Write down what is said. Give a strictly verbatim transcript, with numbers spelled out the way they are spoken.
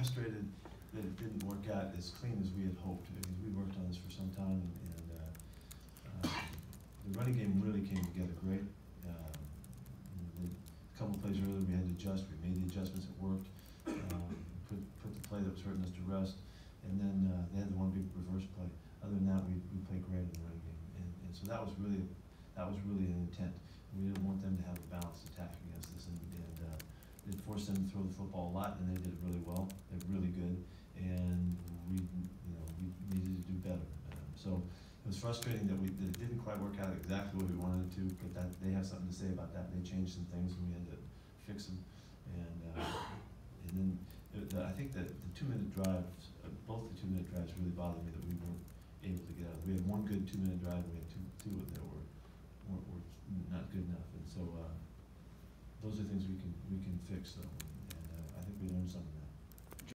frustrated that it didn't work out as clean as we had hoped, because we worked on this for some time, and, and uh, uh, the running game really came together great. Um, the, a couple of plays earlier we had to adjust, we made the adjustments, it worked. Um, put, put the play that was hurting us to rest, and then uh, they had the one big reverse play. Other than that, we, we played great in the running game, and, and so that was really that was really an intent. We didn't want them to have a balanced attack against us, and, and uh, it forced them to throw the football a lot, and they did it really well. They're really good, and we, you know, we needed to do better. Um, so it was frustrating that we that it didn't quite work out exactly what we wanted it to, but that they have something to say about that. They changed some things, and we had to fix them. And uh, and then the, the, I think that the two-minute drives, uh, both the two-minute drives, really bothered me that we weren't able to get out. We had one good two-minute drive, and we had two two that were were, were not good enough. And so uh, those are things we can we can fix, though. And uh, I think we learned something.